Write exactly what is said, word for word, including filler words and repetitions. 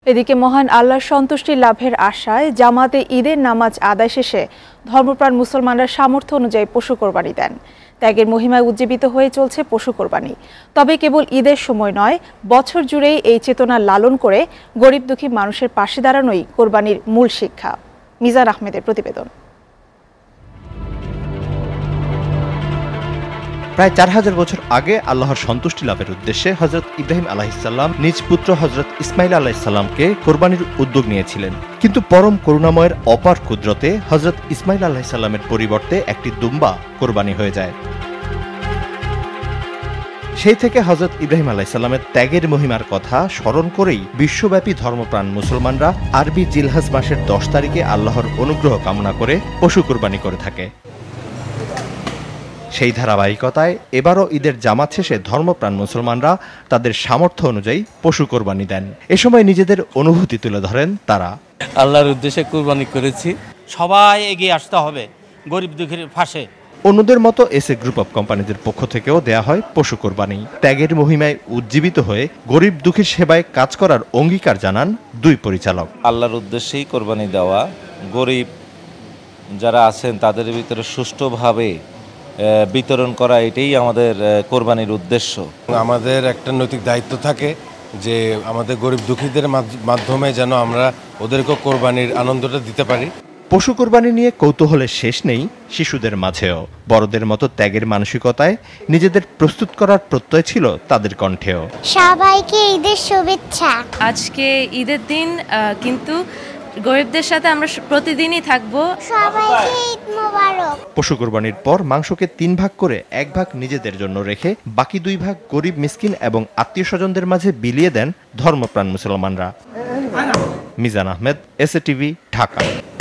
এদিকে মহান আল্লাহর সন্তুষ্টি লাভের আশায় জামাতে ঈদের নামাজ আদায় শেষে ধর্মপ্রাণ মুসলমানরা সামর্থ্য অনুযায়ী পশু কোরবানি দেন। ত্যাগের মহিমায় উজ্জীবিত হয়ে চলছে পশু কোরবানি। তবে কেবল ঈদের সময় নয়, বছর জুড়েই এই চেতনা লালন করে গরিব দুঃখী মানুষের পাশে দাঁড়ানোই কোরবানির মূল শিক্ষা। মিজান আহমেদের প্রতিবেদন। প্রায় চার হাজার বছর আগে আল্লাহর সন্তুষ্টি লাভের উদ্দেশ্যে হযরত ইব্রাহিম আলাইহিসসালাম নিজ পুত্র হযরত ইসমাইল আলাইহিসসালামকে কোরবানির উদ্যোগ নিয়েছিলেন। কিন্তু পরম করুণাময়ের অপার কুদরতে হযরত ইসমাইল আলাইহিসসালামের পরিবর্তে একটি দুম্বা কোরবানি হয়ে যায়। সেই থেকে হযরত ইব্রাহিম আলাইহিসসালামের ত্যাগের মহিমার কথা স্মরণ করেই বিশ্বব্যাপী ধর্মপ্রাণ মুসলমানরা আরবি জিলহজ মাসের দশ তারিখে আল্লাহর অনুগ্রহ কামনা করে পশু কোরবানি করে থাকে। সেই ধারাবাহিকতায় এবারও ঈদের জামাত শেষে ধর্মপ্রাণ মুসলমানরা তাদের সামর্থ্য অনুযায়ী পশু কোরবানি দেন। এ সময় নিজেদের অনুভূতি তুলে ধরেন তারা। আল্লাহর উদ্দেশ্যে কোরবানি করেছি। সবাই এগিয়ে আসতে হবে গরিব দুঃখীর পাশে। অন্যদের মতো এসএ গ্রুপ অব কোম্পানিদের পক্ষ থেকেও দেয়া হয় পশু কোরবানি। ত্যাগের মহিমায় উজ্জীবিত হয়ে গরিব দুঃখীর সেবায় কাজ করার অঙ্গীকার জানান দুই পরিচালক। আল্লাহর উদ্দেশ্যেই কোরবানি দেওয়া, গরিব যারা আছেন তাদের ভিতরে সুষ্ঠুভাবে বিতরণ করা, এটাই আমাদের কোরবানির উদ্দেশ্য। আমাদের একটা নৈতিক দায়িত্ব থাকে যে আমাদের গরিব দুঃখীদের মাধ্যমে যেন আমরা ওদেরকেও কোরবানির আনন্দটা দিতে পারি। পশু কোরবানি নিয়ে কৌতূহলের শেষ নেই শিশুদের মাঝেও। বড়দের মতো ত্যাগের মানসিকতায় নিজেদের প্রস্তুত করার প্রত্যয় ছিল তাদের কণ্ঠেও। সবাইকে ঈদের শুভেচ্ছা। আজকে ঈদের দিন, কিন্তু গরিবদের সাথে আমরা প্রতিদিনই থাকবো। সবাইকে ঈদ মোবারক। পশু কোরবানির পর মাংসকে তিন ভাগ করে এক ভাগ নিজেদের জন্য রেখে বাকি দুই ভাগ গরিব মিসকিন এবং আত্মীয় স্বজনদের মাঝে বিলিয়ে দেন ধর্মপ্রাণ মুসলমানরা। Mizan Ahmed, SA TV, Dhaka.